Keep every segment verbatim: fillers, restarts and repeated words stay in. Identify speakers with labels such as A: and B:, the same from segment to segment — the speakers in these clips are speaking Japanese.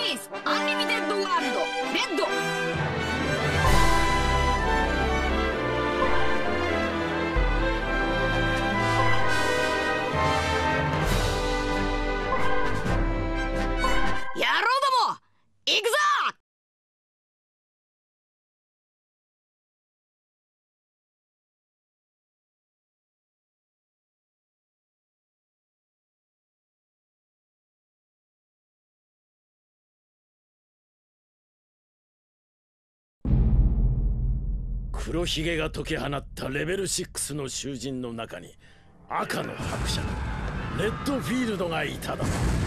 A: ースアンリミテッドワールドレッド。野郎ども行くぞ。
B: 黒ひげが解き放ったレベルろくの囚人の中に赤の伯爵レッドフィールドがいただ。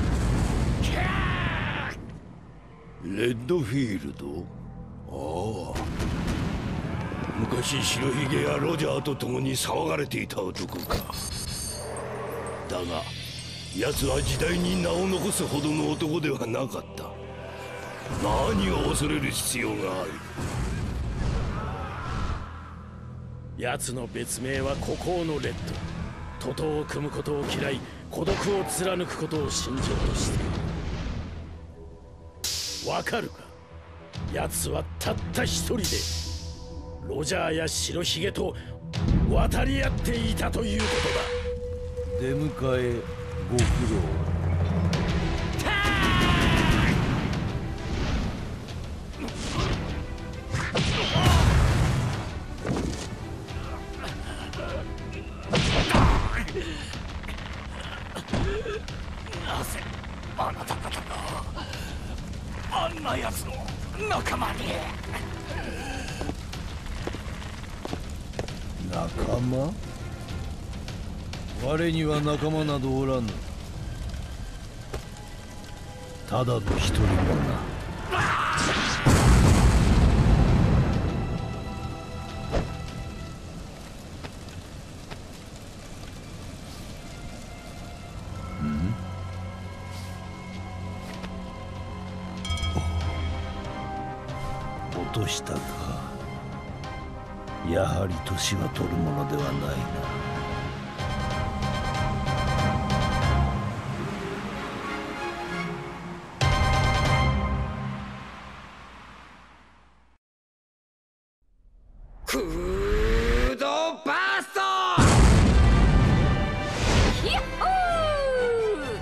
C: レッドフィールド？ああ、昔白ひげやロジャーと共に騒がれていた男か。だが奴は時代に名を残すほどの男ではなかった。何を恐れる必要がある？
B: 奴の別名は孤高のレッド。徒党を組むことを嫌い、孤独を貫くことを信条としている。わかるか？奴はたった一人でロジャーや白ひげと渡り合っていたということだ。
D: 出迎えご苦労。
B: なぜあなた方があんな奴の仲間に。
D: 仲間？我には仲間などおらぬ。ただの一人者な。落としたか。やはり年は取るものではないな。
C: クードバースト。
A: ヤッホー。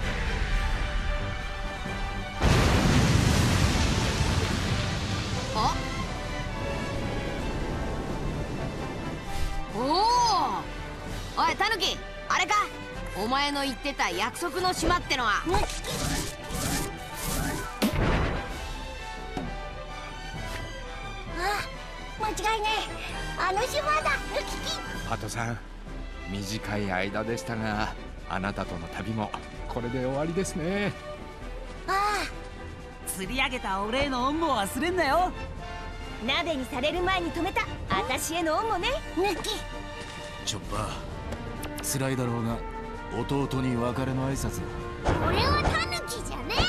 A: あ、おお、おいタヌキ、あれか、お前の言ってた約束の島ってのは。
E: 間違いねえ、あの島だ。
F: パトさん、短い間でしたがあなたとの旅もこれで終わりですね。
E: あ
G: あ、釣り上げたお礼の恩も忘れんなよ。
E: 鍋にされる前に止めた私への恩もね。抜き
D: チョッパー、辛いだろうが弟に別れの挨拶を。
E: 俺はタヌキじゃね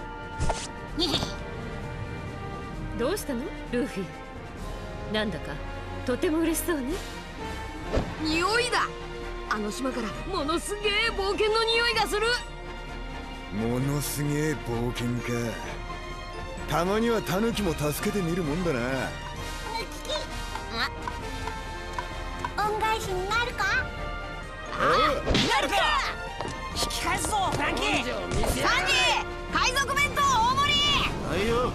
H: え。どうしたのルフィ？なんだかとても嬉しそうね。
A: 匂いだ。あの島からものすげえ冒険の匂いがする。
I: ものすげえ冒険か。たまにはタヌキも助けてみるもんだな。
E: 恩返しになるか？
G: ああ、なるか。引き返すぞフランキー。
A: サンジー、海賊弁当大盛り。
D: はいよ。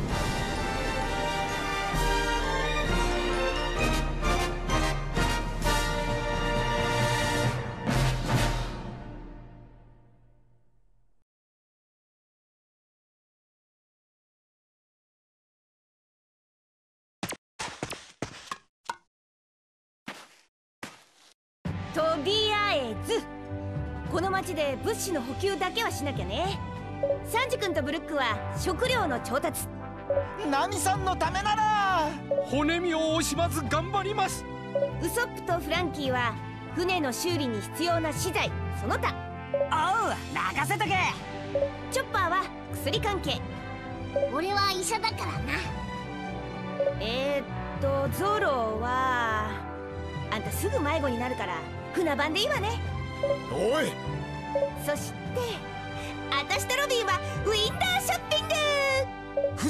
E: とりあえずこの町で物資の補給だけはしなきゃね。サンジ君とブルックは食料の調達。
G: ナミさんのためなら
F: 骨身を惜しまず頑張ります。
E: ウソップとフランキーは船の修理に必要な資材その他。
G: おう、任せとけ。
E: チョッパーは薬関係。俺は医者だからな。えー、っとゾロはあんたすぐ迷子になるから船番でいいわね。
I: おい。
E: そして私とロビンはウィンターショッピング。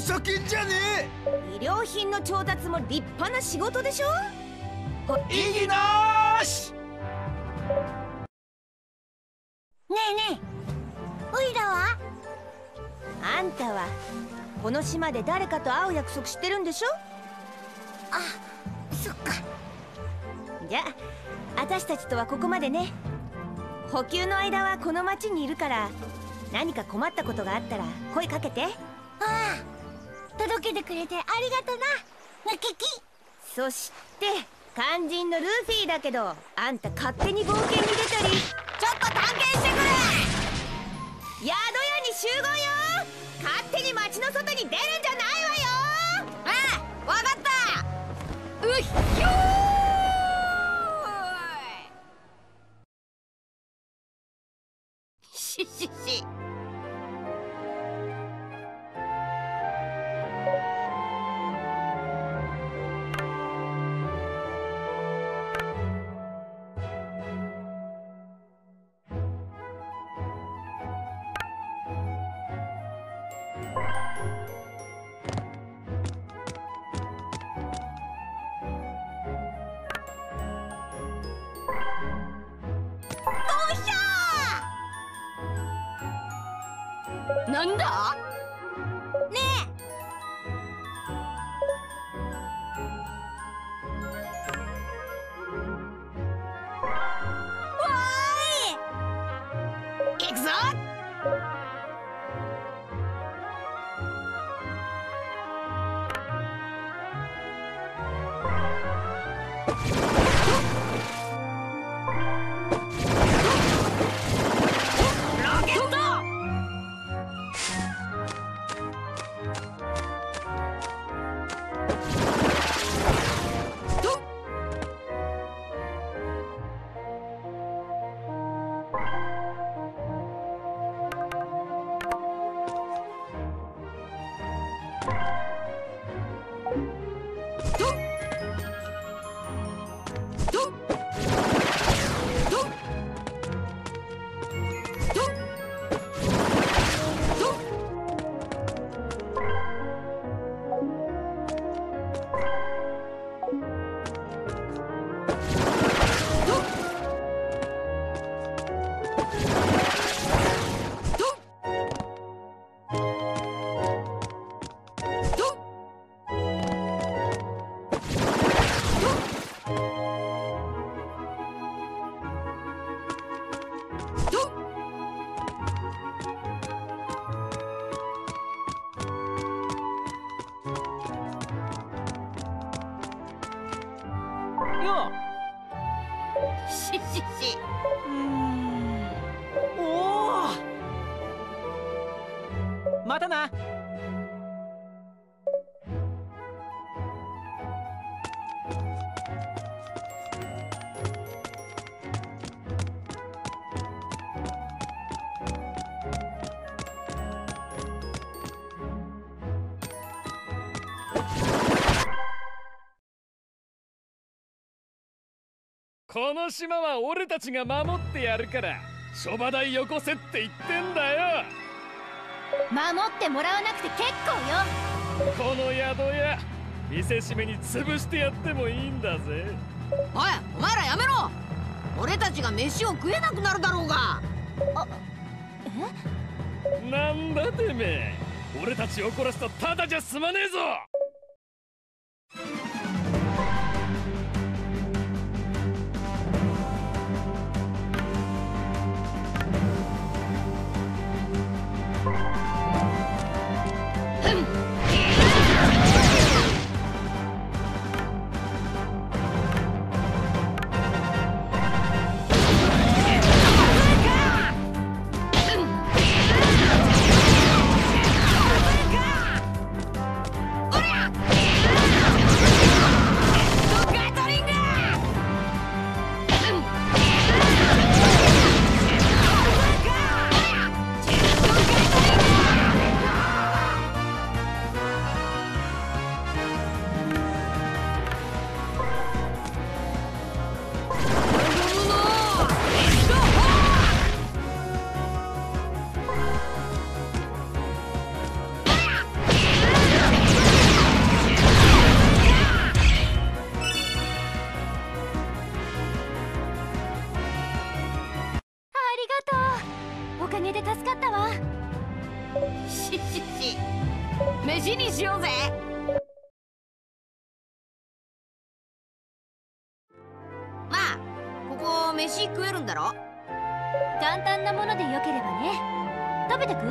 I: そきんじゃね
E: 医療品の調達も立派な仕事でしょ。
G: 異議なーし。
E: ねえねえ、おいらはあんたはこの島で誰かと会う約束してるんでしょ。あ、そっか。じゃあ私たちとはここまでね。補給の間はこの町にいるから、何か困ったことがあったら声かけて。ああ、届けてくれてありがとな、ムキキ。そして肝心のルフィだけど、あんた勝手に冒険に出たり。ちょっと探検してくれ。宿屋に集合よ。勝手に町の外に出るんじゃないわよ。
A: ああ、わかった。うっひょー。ししし。なんだねえ。わーい、行くぞ。ロケット。ししし。
G: うーん。おお。またな。
J: この島は俺たちが守ってやるから諸場代よこせって言ってんだよ。
E: 守ってもらわなくて結構よ。
J: この宿屋見せしめに潰してやってもいいんだぜ。
A: おい、お前らやめろ。俺たちが飯を食えなくなるだろうが。あ、
J: え？なんだてめえ、俺たち怒らせたただじゃ済まねえぞ。
A: おりゃ飯にしようぜ。まあここ飯食えるんだろ。
E: 簡単なものでよければね。食べてく？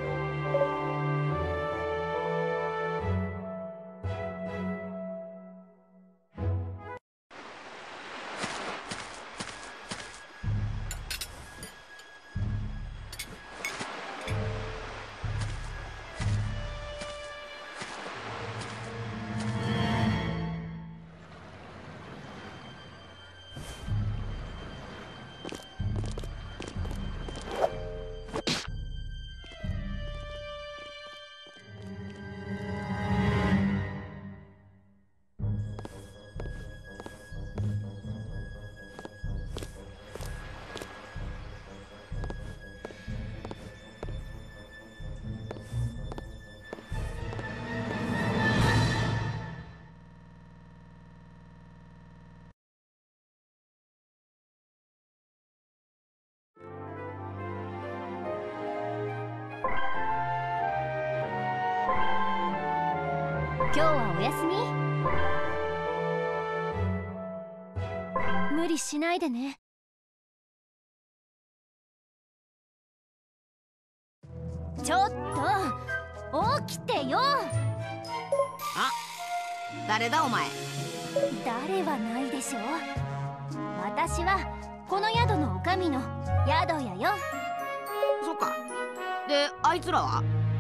E: 今日はお休み？無理しないでね。ちょっと起きてよ。
A: あ、誰だお前。
E: 誰はないでしょ。私はこの宿の女将の宿屋よ。
A: そっか。であいつらは？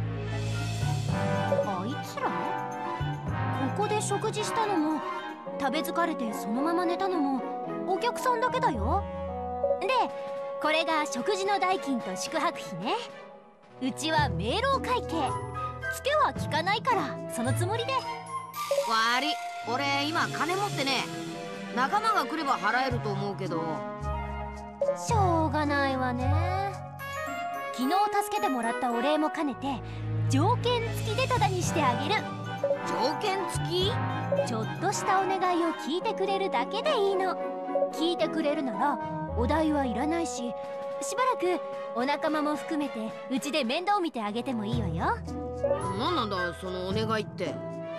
E: あいつら？ここで食事したのも食べ疲れてそのまま寝たのもお客さんだけだよ。でこれが食事の代金と宿泊費ね。うちは明朗会計、ツケは効かないからそのつもりで。
A: 悪い、俺今金持ってね。仲間が来れば払えると思うけど。
E: しょうがないわね。昨日助けてもらったお礼も兼ねて条件付きでタダにしてあげる。
A: 条件付き？
E: ちょっとしたお願いを聞いてくれるだけでいいの。聞いてくれるならお代はいらないし、しばらくお仲間も含めてうちで面倒見てあげてもいいわよ。
A: 何なんだそのお願いって。ルフィ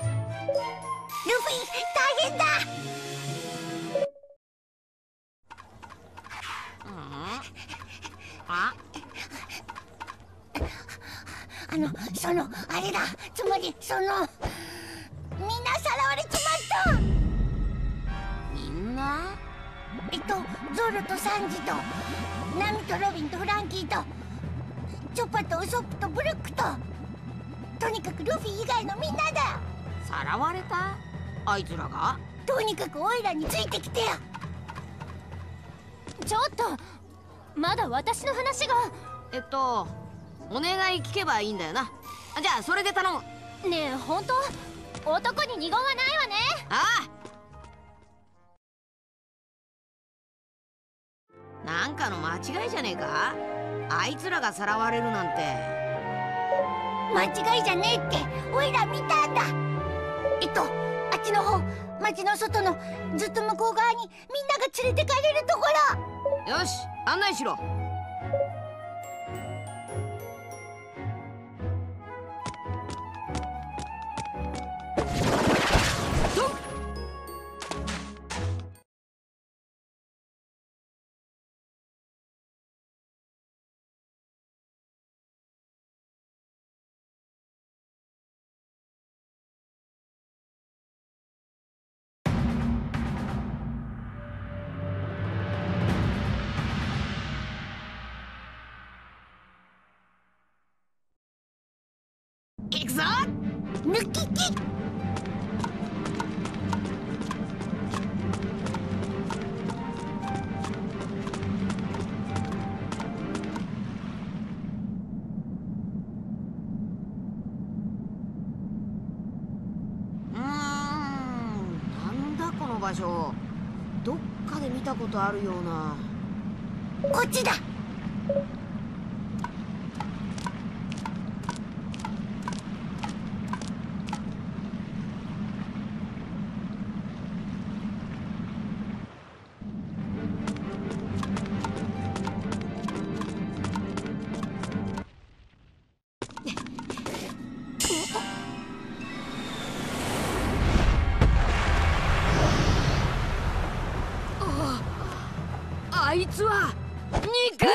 A: 大変だ。あ
K: あのそのあれだ、つまりそのみんなさらわれちまった。
A: みんな？
K: えっとゾロとサンジとナミとロビンとフランキーとチョッパとウソップとブルックと、とにかくルフィ以外のみんなだ。
A: さらわれた？あいつらが？
K: とにかくオイラについてきてよ。
E: ちょっとまだ私の話が。
A: えっとお願い聞けばいいんだよな。じゃあそれで頼む。
E: ねえ本当男に二言はないわね。
A: ああ、なんかの間違いじゃねえか。あいつらがさらわれるなんて。
K: 間違いじゃねえってオイラ見たんだ。えっとあっちの方、町の外のずっと向こう側にみんなが連れてかれるところ。
A: よし案内しろ。行くぞ。
K: 抜きき。
A: うーん、なんだこの場所。どっかで見たことあるような。
K: こっちだ。
A: つは肉。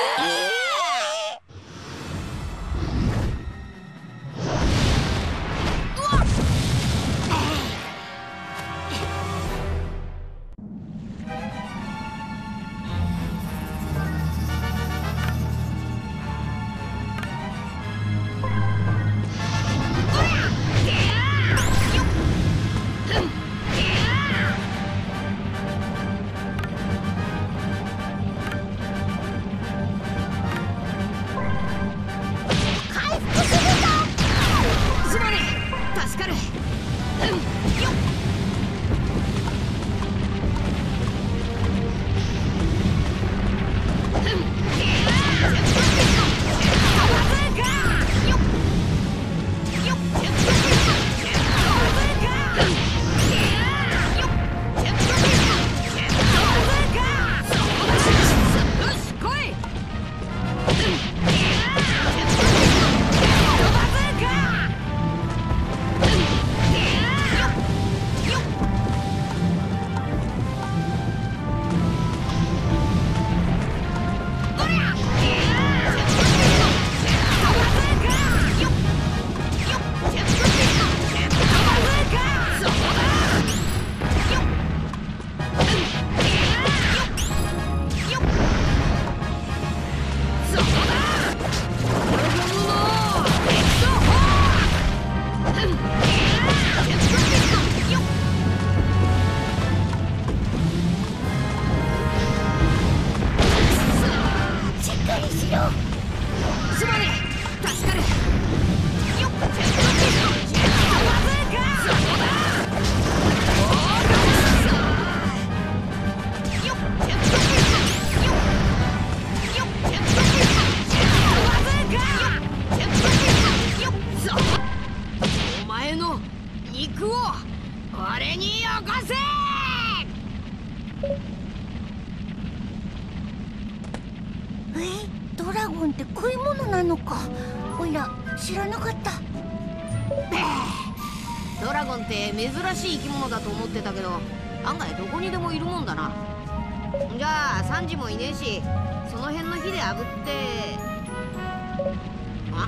K: ドラゴンって食い物なのか。おいら知らなかった。
A: ドラゴンって珍しい生き物だと思ってたけど、案外どこにでもいるもんだな。じゃあサンジもいねえし、その辺の火で炙って。あ、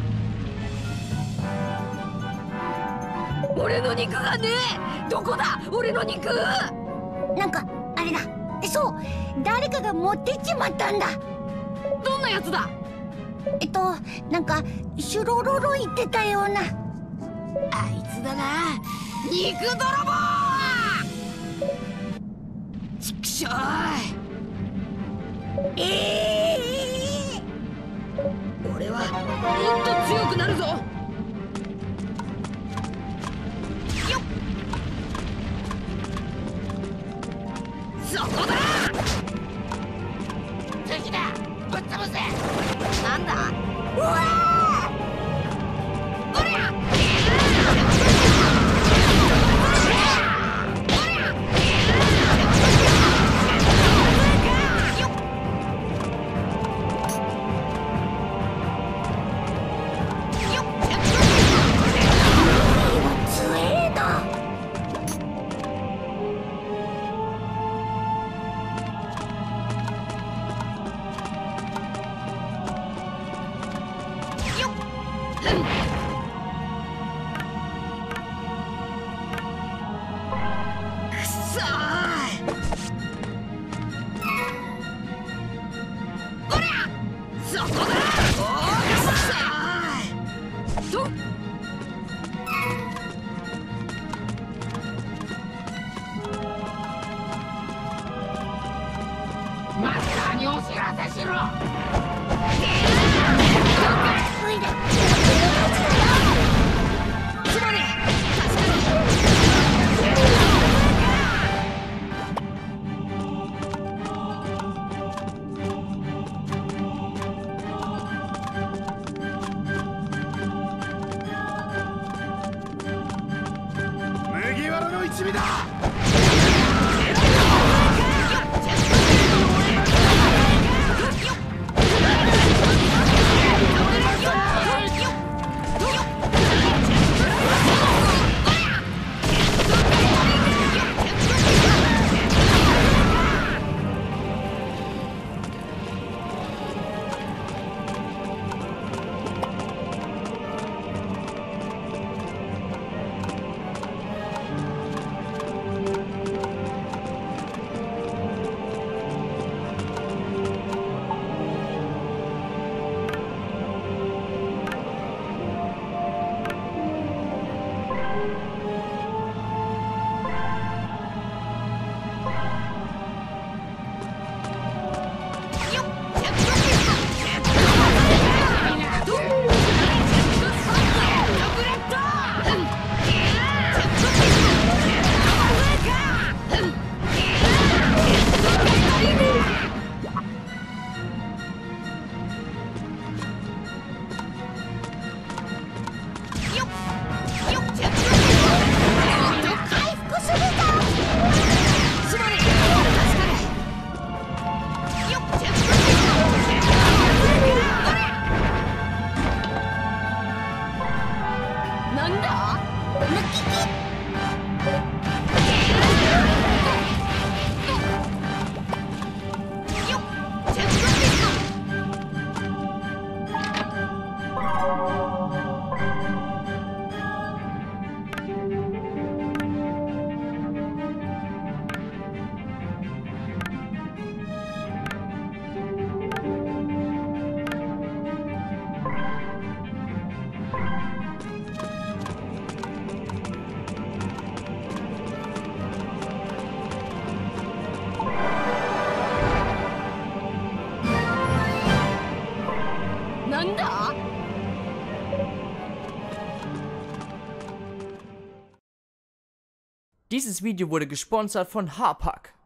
G: 俺の肉がねえ。どこだ俺の肉。
K: なんかあれだ。そう、誰かが持ってっちまったんだ。
G: どんなやつだ。
K: えっとなんかシュロロロ言ってたような。
G: あいつだな、肉泥棒。ちくしょう。
K: ええ
G: ー、俺はもっと強くなるぞ。よっ、そこだ。敵だ、ぶっ潰せ。
A: なんだ。
G: うわー、おりゃ。
A: なんだ？
L: Dieses Video wurde gesponsert von Hapag.